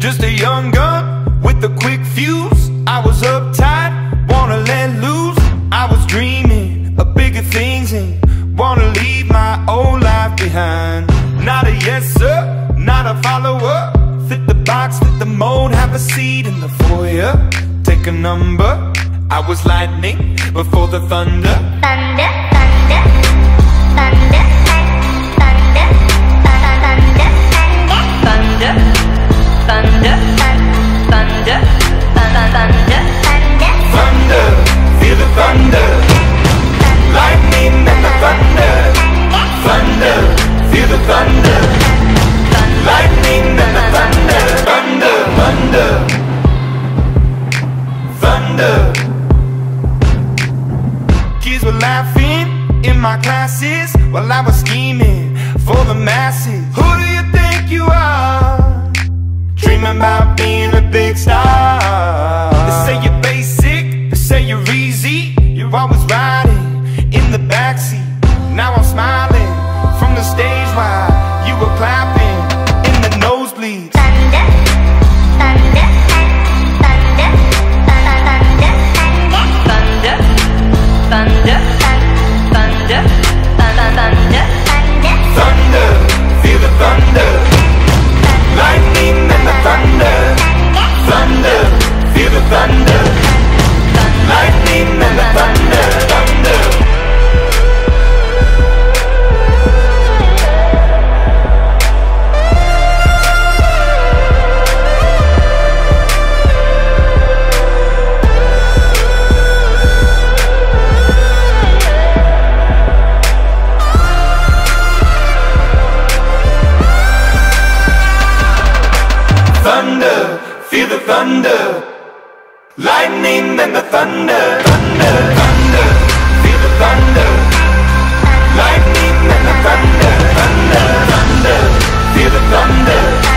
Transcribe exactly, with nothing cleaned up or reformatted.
Just a young gun with a quick fuse. I was uptight, wanna let loose. I was dreaming of bigger things and wanna leave my old life behind. Not a yes sir, not a follower. Fit the box, fit the mold, have a seat in the foyer. Take a number. I was lightning before the thunder. Thunder, thunder, thunder, thunder, thunder, thunder, thunder, thunder, thunder, thunder, feel the thunder, lightning and the thunder, thunder, feel the thunder, lightning and the thunder, thunder, thunder, thunder. Kids were laughing in my classes while I was scheming for the masses. Who do you think you are? Dreaming about being a big star. They say you're basic, they say you're easy. You're always riding in the backseat. Now I'm smiling from the stage while you were clapping in the nosebleeds. thunder, thunder, thunder, thunder, thunder, thunder, thunder, thunder, thunder, feel the thunder, lightning and the thunder, thunder, feel the thunder, lightning and the thunder, thunder. Thunder, feel the thunder, lightning and the thunder, thunder, thunder, feel the thunder, lightning and the thunder, thunder, thunder, feel the thunder.